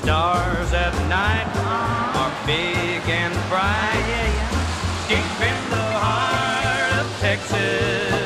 stars at night are big and bright, deep in the heart of Texas.